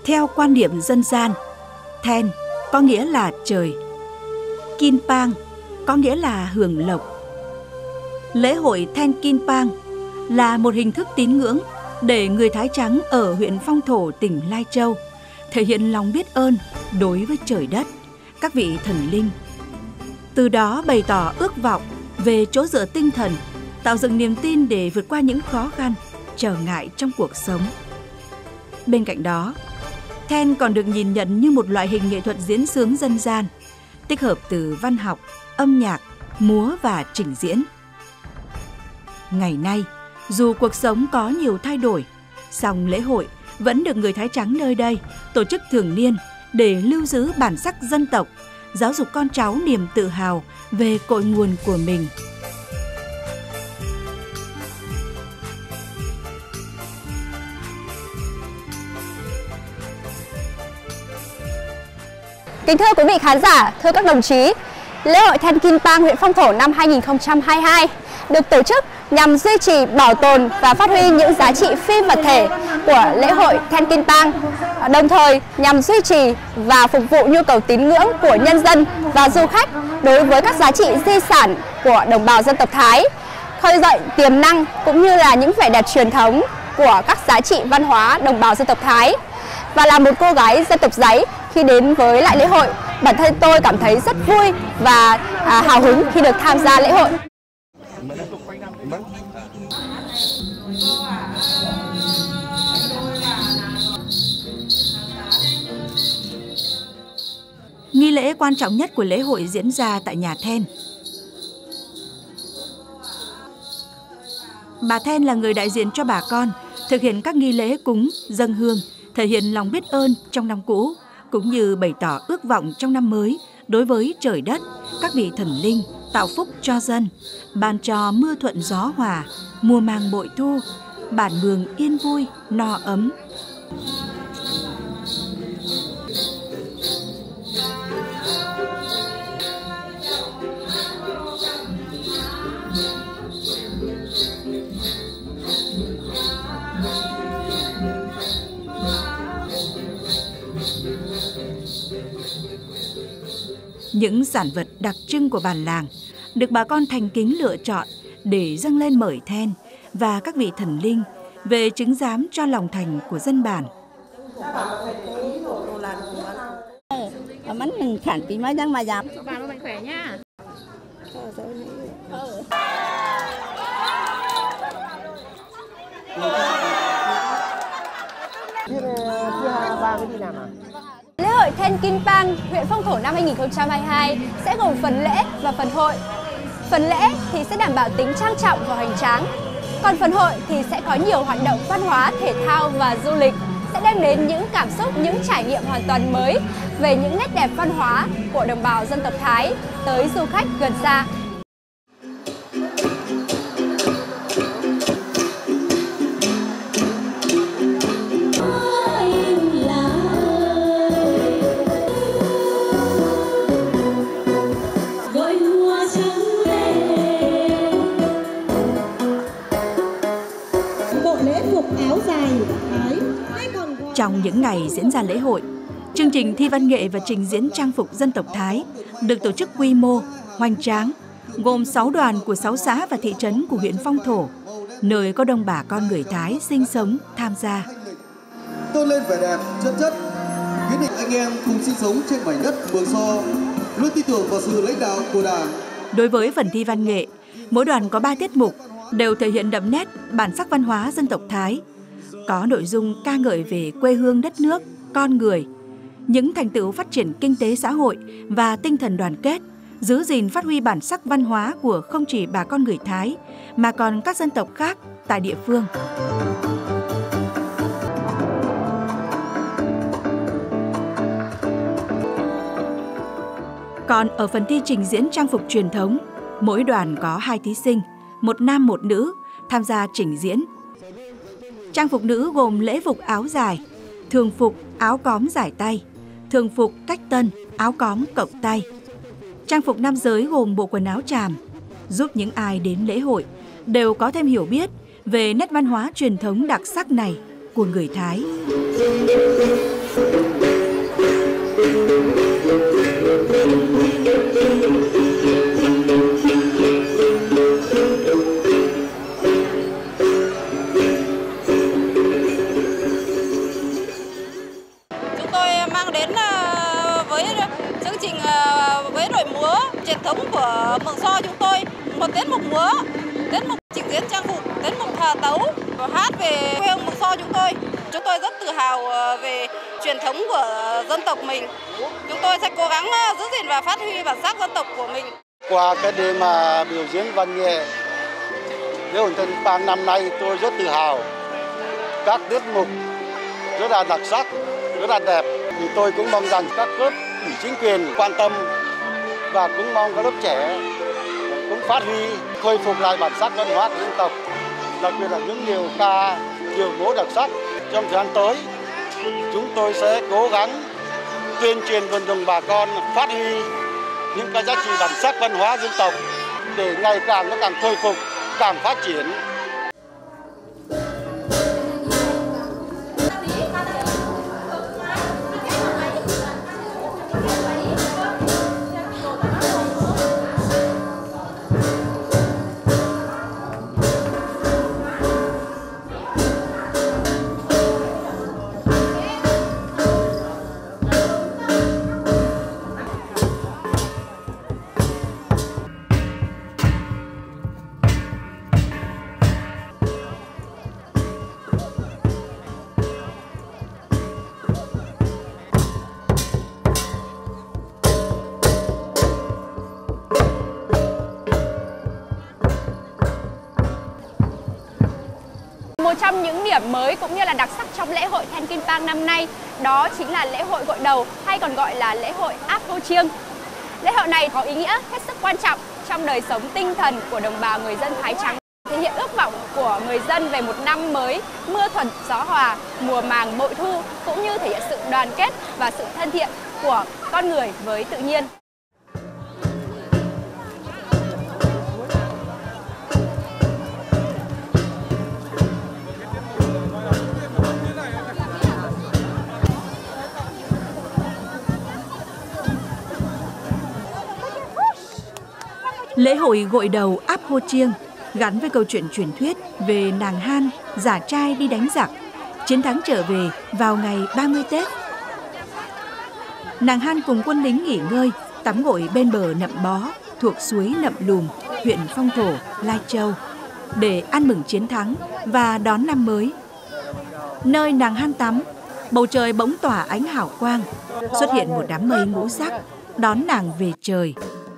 Theo quan điểm dân gian, then có nghĩa là trời, Kinpang có nghĩa là hưởng lộc. Lễ hội Then Kinpang là một hình thức tín ngưỡng để người Thái Trắng ở huyện Phong Thổ, tỉnh Lai Châu thể hiện lòng biết ơn đối với trời đất, các vị thần linh. Từ đó bày tỏ ước vọng về chỗ dựa tinh thần, tạo dựng niềm tin để vượt qua những khó khăn, trở ngại trong cuộc sống. Bên cạnh đó, then còn được nhìn nhận như một loại hình nghệ thuật diễn xướng dân gian, tích hợp từ văn học, âm nhạc, múa và trình diễn. Ngày nay, dù cuộc sống có nhiều thay đổi, song lễ hội vẫn được người Thái Trắng nơi đây tổ chức thường niên để lưu giữ bản sắc dân tộc, giáo dục con cháu niềm tự hào về cội nguồn của mình. Kính thưa quý vị khán giả, thưa các đồng chí, lễ hội Then Kinpang huyện Phong Thổ năm 2022 được tổ chức nhằm duy trì, bảo tồn và phát huy những giá trị phi vật thể của lễ hội Then Kinpang, đồng thời nhằm duy trì và phục vụ nhu cầu tín ngưỡng của nhân dân và du khách đối với các giá trị di sản của đồng bào dân tộc Thái, khơi dậy tiềm năng cũng như là những vẻ đẹp truyền thống của các giá trị văn hóa đồng bào dân tộc Thái. Và là một cô gái dân tộc Giấy, khi đến với lại lễ hội, bản thân tôi cảm thấy rất vui và hào hứng khi được tham gia lễ hội. Nghi lễ quan trọng nhất của lễ hội diễn ra tại nhà then. Bà then là người đại diện cho bà con, thực hiện các nghi lễ cúng, dâng hương, thể hiện lòng biết ơn trong năm cũ, cũng như bày tỏ ước vọng trong năm mới đối với trời đất, các vị thần linh, tạo phúc cho dân, ban cho mưa thuận gió hòa, mùa màng bội thu, bản mường yên vui, no ấm. Những sản vật đặc trưng của bản làng được bà con thành kính lựa chọn để dâng lên mời then và các vị thần linh về chứng giám cho lòng thành của dân bản. Bánh mình khẳng tí mấy tháng mà dám. Bà mạnh khỏe nha. Lễ hội Then Kinpang huyện Phong Thổ năm 2022 sẽ gồm phần lễ và phần hội. Phần lễ thì sẽ đảm bảo tính trang trọng và hoành tráng. Còn phần hội thì sẽ có nhiều hoạt động văn hóa, thể thao và du lịch, sẽ đem đến những cảm xúc, những trải nghiệm hoàn toàn mới về những nét đẹp văn hóa của đồng bào dân tộc Thái tới du khách gần xa. Trong những ngày diễn ra lễ hội, chương trình thi văn nghệ và trình diễn trang phục dân tộc Thái được tổ chức quy mô, hoành tráng, gồm 6 đoàn của 6 xã và thị trấn của huyện Phong Thổ, nơi có đông bà con người Thái sinh sống tham gia. Tôn lên vẻ đẹp, chân chất, quyết định anh em cùng sinh sống trên mảnh đất Mường So, luôn tin tưởng vào sự lãnh đạo của Đảng. Đối với phần thi văn nghệ, mỗi đoàn có 3 tiết mục, đều thể hiện đậm nét bản sắc văn hóa dân tộc Thái. Có nội dung ca ngợi về quê hương đất nước, con người, những thành tựu phát triển kinh tế xã hội và tinh thần đoàn kết, giữ gìn phát huy bản sắc văn hóa của không chỉ bà con người Thái, mà còn các dân tộc khác tại địa phương. Còn ở phần thi trình diễn trang phục truyền thống, mỗi đoàn có 2 thí sinh, một nam một nữ, tham gia trình diễn. Trang phục nữ gồm lễ phục áo dài, thường phục áo cóm giải tay, thường phục cách tân áo cóm cộng tay. Trang phục nam giới gồm bộ quần áo tràm, giúp những ai đến lễ hội đều có thêm hiểu biết về nét văn hóa truyền thống đặc sắc này của người Thái. Chúng tôi mang đến với chương trình với đội múa truyền thống của Mường So chúng tôi một tiết mục múa, tiết mục trình diễn trang phục, tiết mục thờ tấu và hát về quê hương Mường So chúng tôi. Chúng tôi rất tự hào về truyền thống của dân tộc mình. Chúng tôi sẽ cố gắng giữ gìn và phát huy bản sắc dân tộc của mình. Qua cái đêm mà biểu diễn văn nghệ lễ hội Thanh Kim Bang năm nay, tôi rất tự hào. Các tiết mục rất là đặc sắc, rất là đẹp. Thì tôi cũng mong rằng các cấp ủy chính quyền quan tâm và cũng mong các lớp trẻ cũng phát huy, khôi phục lại bản sắc văn hóa của dân tộc, đặc biệt là những điệu ca, điệu múa đặc sắc. Trong thời gian tới, chúng tôi sẽ cố gắng tuyên truyền vận động bà con phát huy những cái giá trị bản sắc văn hóa dân tộc để ngày càng nó càng khôi phục, càng phát triển. Một trong những điểm mới cũng như là đặc sắc trong lễ hội Then Kim Bang năm nay đó chính là lễ hội gội đầu hay còn gọi là lễ hội Áp Hô Chiêng. Lễ hội này có ý nghĩa hết sức quan trọng trong đời sống tinh thần của đồng bào người dân Thái Trắng, thể hiện ước vọng của người dân về một năm mới mưa thuận gió hòa, mùa màng bội thu, cũng như thể hiện sự đoàn kết và sự thân thiện của con người với tự nhiên. Lễ hội gội đầu Áp Hô Chiêng gắn với câu chuyện truyền thuyết về nàng Han giả trai đi đánh giặc, chiến thắng trở về vào ngày 30 Tết. Nàng Han cùng quân lính nghỉ ngơi, tắm gội bên bờ Nậm Bó thuộc suối Nậm Lùm, huyện Phong Thổ, Lai Châu để ăn mừng chiến thắng và đón năm mới. Nơi nàng Han tắm, bầu trời bỗng tỏa ánh hào quang, xuất hiện một đám mây ngũ sắc đón nàng về trời.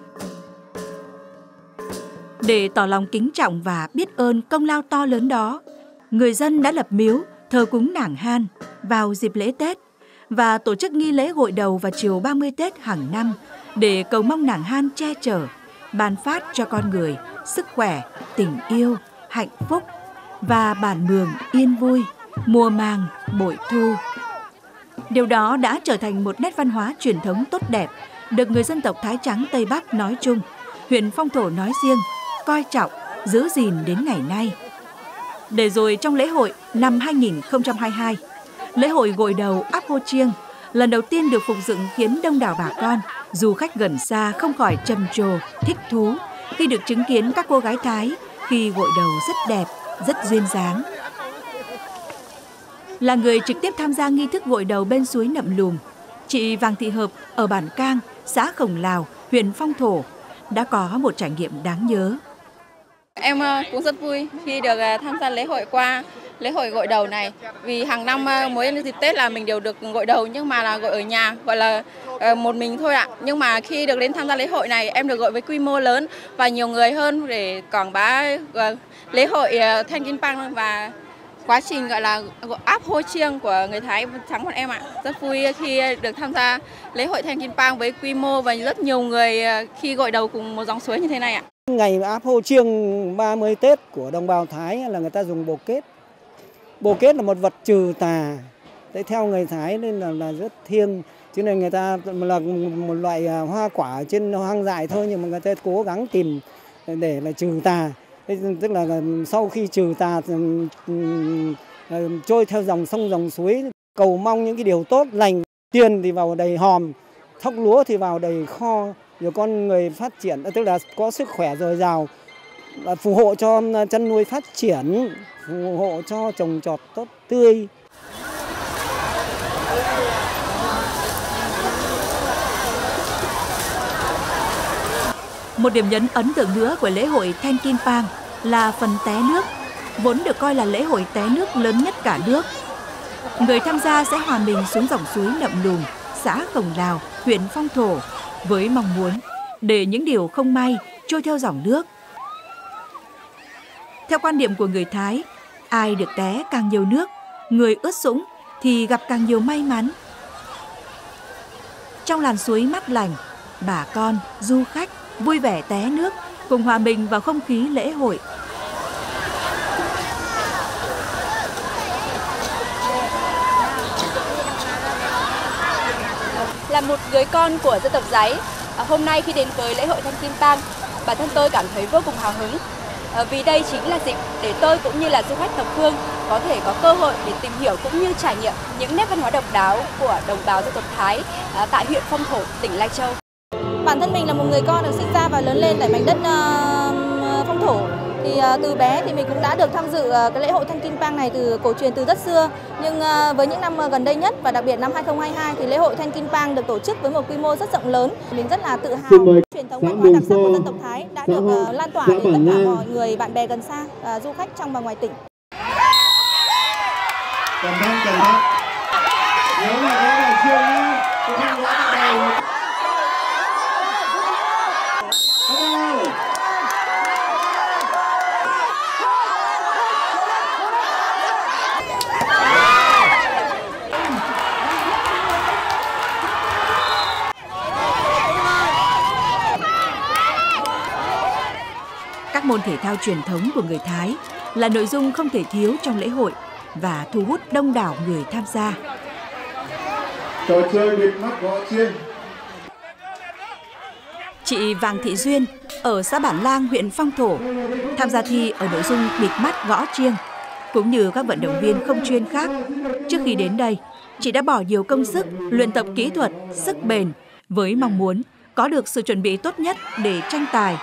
Để tỏ lòng kính trọng và biết ơn công lao to lớn đó, người dân đã lập miếu thờ cúng nàng Han vào dịp lễ Tết và tổ chức nghi lễ gội đầu vào chiều 30 Tết hàng năm để cầu mong nàng Han che chở, ban phát cho con người sức khỏe, tình yêu, hạnh phúc và bản mường yên vui, mùa màng bội thu. Điều đó đã trở thành một nét văn hóa truyền thống tốt đẹp được người dân tộc Thái Trắng Tây Bắc nói chung, huyện Phong Thổ nói riêng coi trọng, giữ gìn đến ngày nay. Để rồi trong lễ hội năm 2022, lễ hội gội đầu Áp Hô Chiêng lần đầu tiên được phục dựng khiến đông đảo bà con, du khách gần xa không khỏi trầm trồ, thích thú khi được chứng kiến các cô gái Thái khi gội đầu rất đẹp, rất duyên dáng. Là người trực tiếp tham gia nghi thức gội đầu bên suối Nậm Lùm, chị Vàng Thị Hợp ở bản Cang, xã Khổng Lào, huyện Phong Thổ đã có một trải nghiệm đáng nhớ. Em cũng rất vui khi được tham gia lễ hội qua lễ hội gội đầu này. Vì hàng năm mỗi dịp Tết là mình đều được gội đầu, nhưng mà là gội ở nhà, gọi là một mình thôi ạ. Nhưng mà khi được đến tham gia lễ hội này, em được gội với quy mô lớn và nhiều người hơn để quảng bá lễ hội Then Kim Bang và quá trình gọi là Áp Hô Chiêng của người Thái Trắng bọn em ạ. Rất vui khi được tham gia lễ hội Then Kim Bang với quy mô và rất nhiều người khi gội đầu cùng một dòng suối như thế này ạ. Ngày Áp Hô Chiêng 30 Tết của đồng bào Thái là người ta dùng bồ kết. Bồ kết là một vật trừ tà. Thế theo người Thái nên là rất thiêng. Cho nên người ta là một loại hoa quả trên hoang dại thôi, nhưng mà người ta cố gắng tìm để là trừ tà. Tức là sau khi trừ tà trôi theo dòng sông dòng suối cầu mong những cái điều tốt lành. Tiền thì vào đầy hòm, thóc lúa thì vào đầy kho, rồi con người phát triển, tức là có sức khỏe dồi dào, phù hộ cho chăn nuôi phát triển, phù hộ cho trồng trọt tốt tươi. Một điểm nhấn ấn tượng nữa của lễ hội Then Kin Pang là phần té nước, vốn được coi là lễ hội té nước lớn nhất cả nước. Người tham gia sẽ hòa mình xuống dòng suối Nậm Lùm, xã Khổng Lào, huyện Phong Thổ, với mong muốn để những điều không may trôi theo dòng nước. Theo quan điểm của người Thái, ai được té càng nhiều nước, người ướt sũng thì gặp càng nhiều may mắn. Trong làn suối mát lành, bà con, du khách vui vẻ té nước, cùng hòa mình vào không khí lễ hội. Là một người con của dân tộc Giấy, hôm nay khi đến với lễ hội Then Kin Pang, bản thân tôi cảm thấy vô cùng hào hứng. Vì đây chính là dịp để tôi cũng như là du khách thập phương có thể có cơ hội để tìm hiểu cũng như trải nghiệm những nét văn hóa độc đáo của đồng bào dân tộc Thái tại huyện Phong Thổ, tỉnh Lai Châu. Bản thân mình là một người con được sinh ra và lớn lên tại mảnh đất Phong Thổ. Thì từ bé thì mình cũng đã được tham dự cái lễ hội Then Kin Pang này từ cổ truyền từ rất xưa. Nhưng với những năm gần đây nhất và đặc biệt năm 2022 thì lễ hội Then Kin Pang được tổ chức với một quy mô rất rộng lớn. Mình rất là tự hào truyền thống văn hóa đặc sắc của dân tộc Thái đã được lan tỏa đến tất cả mọi người, bạn bè gần xa, du khách trong và ngoài tỉnh. Cẩn thận. Nhớ là cái bài chiêng nhá. Tôi không gõ vào đầu. Các môn thể thao truyền thống của người Thái là nội dung không thể thiếu trong lễ hội và thu hút đông đảo người tham gia. Trò chơi bịt mắt gõ chiêng. Chị Vàng Thị Duyên ở xã Bản Lang, huyện Phong Thổ tham gia thi ở nội dung bịt mắt gõ chiêng. Cũng như các vận động viên không chuyên khác, trước khi đến đây, chị đã bỏ nhiều công sức luyện tập kỹ thuật, sức bền với mong muốn có được sự chuẩn bị tốt nhất để tranh tài.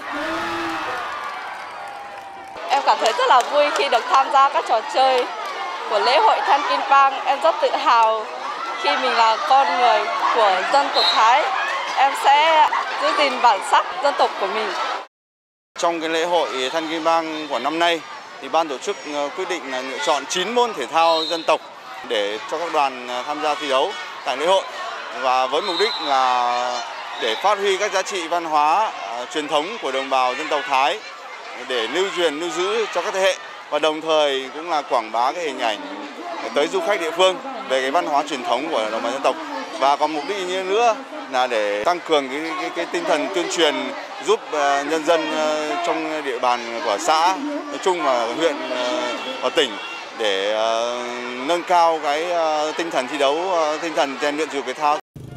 Em cảm thấy rất là vui khi được tham gia các trò chơi của lễ hội Then Kin Pang. Em rất tự hào khi mình là con người của dân tộc Thái. Em sẽ giữ gìn bản sắc dân tộc của mình. Trong cái lễ hội Then Kin Pang của năm nay thì ban tổ chức quyết định là lựa chọn 9 môn thể thao dân tộc để cho các đoàn tham gia thi đấu tại lễ hội, và với mục đích là để phát huy các giá trị văn hóa truyền thống của đồng bào dân tộc Thái, để lưu truyền, lưu giữ cho các thế hệ, và đồng thời cũng là quảng bá cái hình ảnh tới du khách địa phương về cái văn hóa truyền thống của đồng bào dân tộc. Và còn mục đích như nữa là để tăng cường cái tinh thần tuyên truyền, giúp nhân dân trong địa bàn của xã nói chung và huyện và tỉnh để nâng cao cái tinh thần thi đấu, tinh thần rèn luyện thể dục thể thao.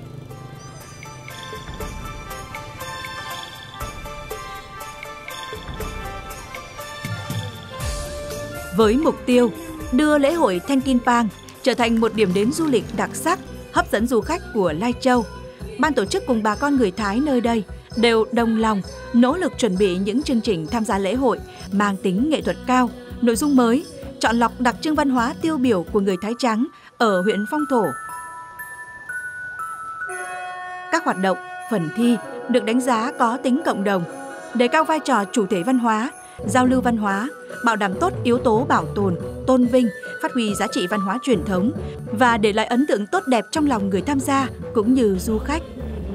Với mục tiêu đưa lễ hội Then Kin Pang trở thành một điểm đến du lịch đặc sắc, hấp dẫn du khách của Lai Châu, ban tổ chức cùng bà con người Thái nơi đây đều đồng lòng nỗ lực chuẩn bị những chương trình tham gia lễ hội mang tính nghệ thuật cao, nội dung mới, chọn lọc đặc trưng văn hóa tiêu biểu của người Thái trắng ở huyện Phong Thổ. Các hoạt động, phần thi được đánh giá có tính cộng đồng, đề cao vai trò chủ thể văn hóa, giao lưu văn hóa, bảo đảm tốt yếu tố bảo tồn, tôn vinh, phát huy giá trị văn hóa truyền thống và để lại ấn tượng tốt đẹp trong lòng người tham gia cũng như du khách.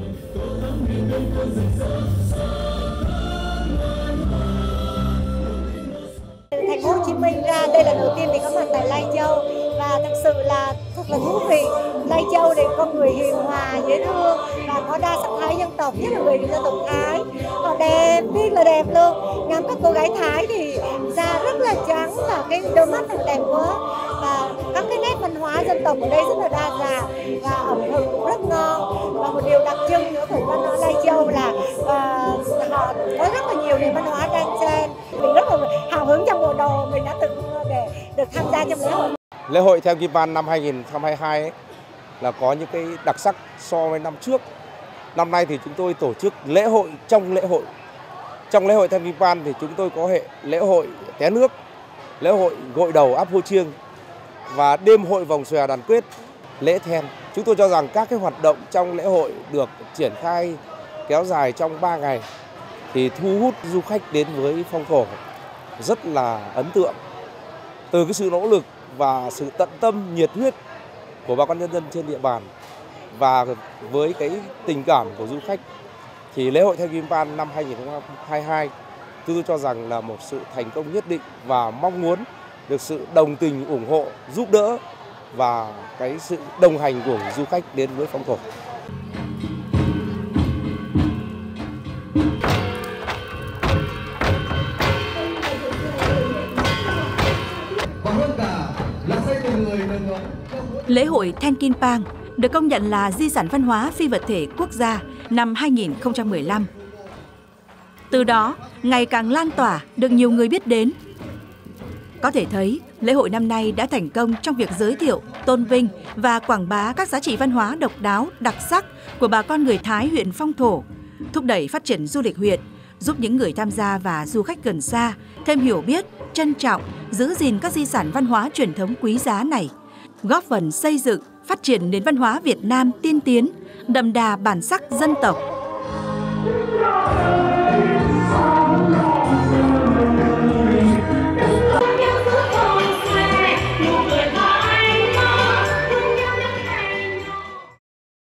Từ thành phố Hồ Chí Minh ra, đây là đầu tiên thì có mặt tại Lai Châu và thật sự là thật là thú vị. Lai Châu thì con người hiền hòa, dễ thương và có đa sắc thái dân tộc, nhất là người dân tộc Thái. Họ đẹp, biết là đẹp luôn. Ngắm các cô gái Thái thì da rất là trắng và cái đôi mắt thật đẹp quá. Và các cái nét văn hóa dân tộc ở đây rất là đa dạng và ẩm thực cũng rất ngon. Và một điều đặc trưng nữa của văn hóa Lai Châu là họ có rất là nhiều nền văn hóa đan xen. Mình rất là hào hứng trong bộ đồ mình đã từng để được tham gia trong lễ hội. Lễ hội Then Kim Pan năm 2022 ấy, là có những cái đặc sắc so với năm trước. Năm nay thì chúng tôi tổ chức lễ hội trong lễ hội. Trong lễ hội Then Kim Pan thì chúng tôi có hệ lễ hội té nước, lễ hội gội đầu áp hô chiêng và đêm hội vòng xòe đàn quyết, lễ then. Chúng tôi cho rằng các cái hoạt động trong lễ hội được triển khai kéo dài trong 3 ngày thì thu hút du khách đến với Phong Thổ rất là ấn tượng. Từ cái sự nỗ lực và sự tận tâm, nhiệt huyết của bà con nhân dân trên địa bàn và với cái tình cảm của du khách thì lễ hội Then Kim Pan năm 2022 tôi cho rằng là một sự thành công nhất định và mong muốn được sự đồng tình, ủng hộ, giúp đỡ và cái sự đồng hành của du khách đến với Phong Thổ. Lễ hội Then Kim Pan được công nhận là di sản văn hóa phi vật thể quốc gia năm 2015. Từ đó, ngày càng lan tỏa được nhiều người biết đến. Có thể thấy, lễ hội năm nay đã thành công trong việc giới thiệu, tôn vinh và quảng bá các giá trị văn hóa độc đáo, đặc sắc của bà con người Thái huyện Phong Thổ, thúc đẩy phát triển du lịch huyện, giúp những người tham gia và du khách gần xa thêm hiểu biết, trân trọng, giữ gìn các di sản văn hóa truyền thống quý giá này, góp phần xây dựng, phát triển nền văn hóa Việt Nam tiên tiến, đậm đà bản sắc dân tộc.